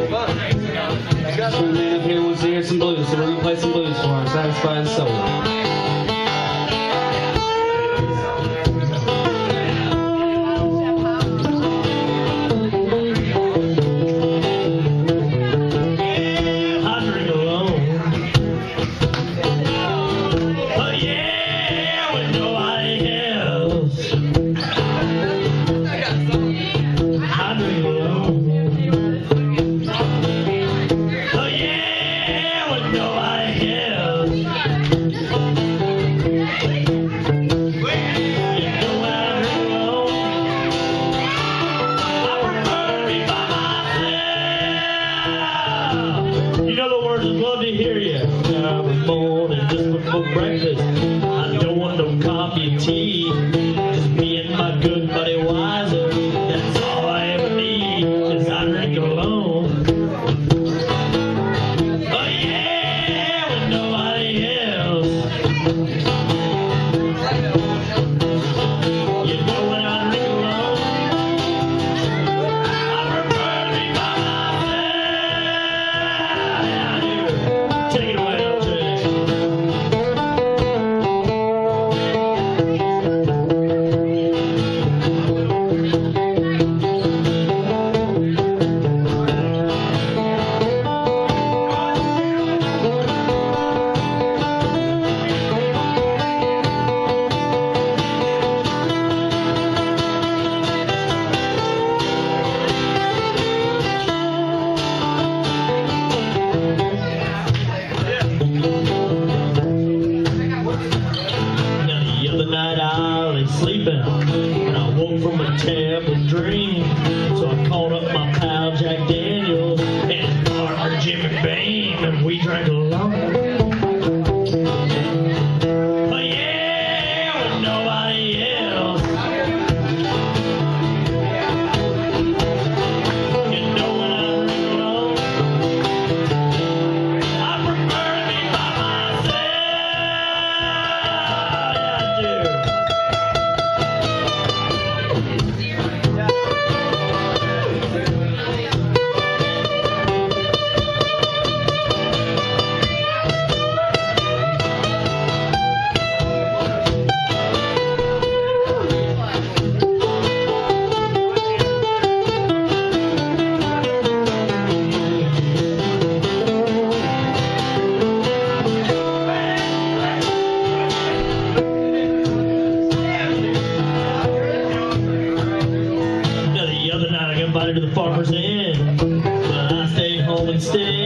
Some man up here wants to hear some blues, so we're gonna play some blues for him. Satisfy his soul. Breakfast. I don't want no coffee or tea. Just me and my good buddy Wiser. That's all I ever need. 'Cause I drink alone. Oh yeah, with nobody else. You know when I drink alone, I prefer to be by myself. Take it away. Sleeping, and I woke from a terrible dream. So I called up my pal Jack Daniels and his partner Jimmy Bain, and we drank alone. Oh yeah, with nobody else. You know when I drink alone, I prefer to be by myself. Yeah, I do. Invited to the Farmer's Inn, but I stayed home instead.